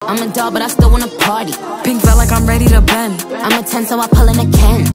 I'm a doll, but I still wanna party. Pink felt like I'm ready to bend. I'm a 10, so I pull in a Ken.